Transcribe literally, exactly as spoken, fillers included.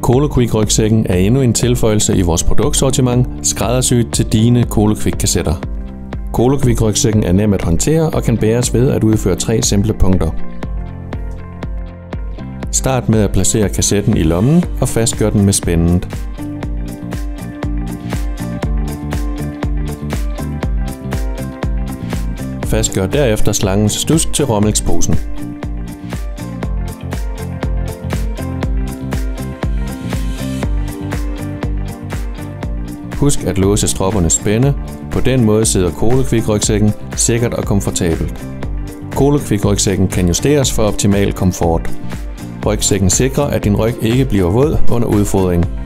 coloQuick rygsækken er endnu en tilføjelse i vores produktsortiment, skræddersyet til dine coloQuick kassetter. coloQuick rygsækken er nem at håndtere og kan bæres ved at udføre tre simple punkter. Start med at placere kassetten i lommen og fastgør den med spændet. Fastgør derefter slangens studs til rommelksposen. Husk at låse stroppernes spænde. På den måde sidder coloQuick rygsækken sikkert og komfortabelt. coloQuick rygsækken kan justeres for optimal komfort. Rygsækken sikrer, at din ryg ikke bliver våd under udfodring.